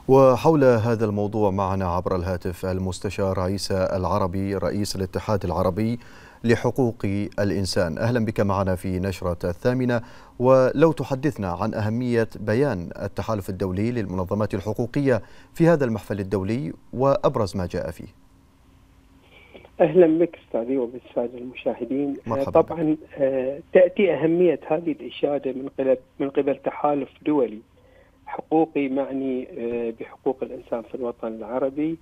وحول هذا الموضوع معنا عبر الهاتف المستشار عيسى العربي رئيس الاتحاد العربي لحقوق الإنسان. أهلا بك معنا في نشرة الثامنة، ولو تحدثنا عن أهمية بيان التحالف الدولي للمنظمات الحقوقية في هذا المحفل الدولي وأبرز ما جاء فيه. أهلا بك أستاذي وبالسادة المشاهدين. مرحبا. طبعا تأتي أهمية هذه الإشادة من قبل تحالف دولي حقوقي معني بحقوق الإنسان في الوطن العربي،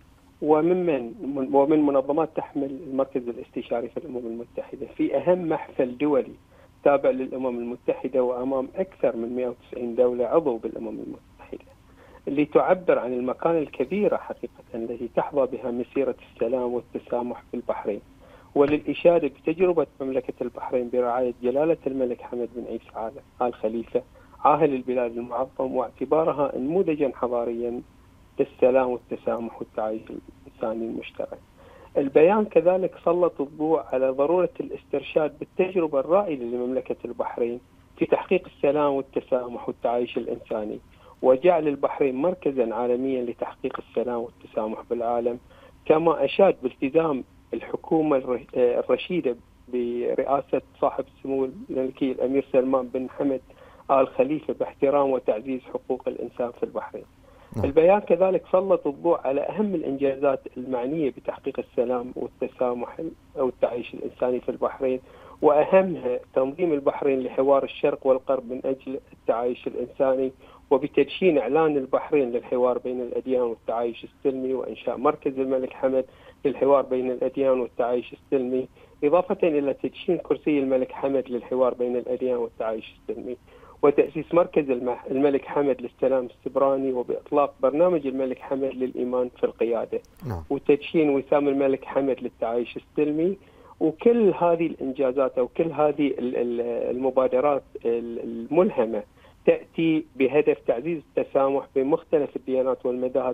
ومن منظمات تحمل المركز الاستشاري في الأمم المتحدة في أهم محفل دولي تابع للأمم المتحدة وأمام أكثر من 190 دولة عضو بالأمم المتحدة، اللي تعبر عن المكانة الكبيرة حقيقة التي تحظى بها مسيرة السلام والتسامح في البحرين، وللإشادة بتجربة مملكة البحرين برعاية جلالة الملك حمد بن عيسى آل خليفة عاهل البلاد المعظم، واعتبارها نموذجا حضاريا للسلام والتسامح والتعايش الإنساني المشترك. البيان كذلك سلط الضوء على ضرورة الاسترشاد بالتجربة الرائدة لمملكة البحرين في تحقيق السلام والتسامح والتعايش الإنساني، وجعل البحرين مركزا عالميا لتحقيق السلام والتسامح بالعالم، كما أشاد بالتزام الحكومة الرشيدة برئاسة صاحب السمو الملكي الأمير سلمان بن حمد آل خليفة باحترام وتعزيز حقوق الإنسان في البحرين. البيان كذلك سلط الضوء على أهم الإنجازات المعنية بتحقيق السلام والتسامح أو التعايش الإنساني في البحرين، وأهمها تنظيم البحرين لحوار الشرق والغرب من أجل التعايش الإنساني، وبتدشين إعلان البحرين للحوار بين الأديان والتعايش السلمي، وإنشاء مركز الملك حمد للحوار بين الأديان والتعايش السلمي، إضافة إلى تدشين كرسي الملك حمد للحوار بين الأديان والتعايش السلمي، وتأسيس مركز الملك حمد للسلام السبراني، وبإطلاق برنامج الملك حمد للإيمان في القيادة، وتدشين وسام الملك حمد للتعايش السلمي. وكل هذه الإنجازات أو كل هذه المبادرات الملهمة تأتي بهدف تعزيز التسامح بين مختلف الديانات والمذاهب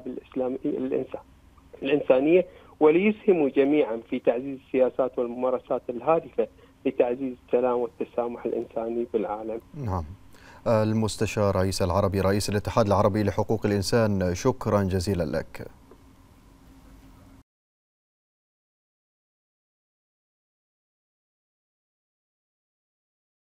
الإنسانية، وليسهموا جميعا في تعزيز السياسات والممارسات الهادفة لتعزيز السلام والتسامح الإنساني بالعالم. نعم. المستشار عيسى العربي رئيس الاتحاد العربي لحقوق الإنسان، شكرا جزيلا لك.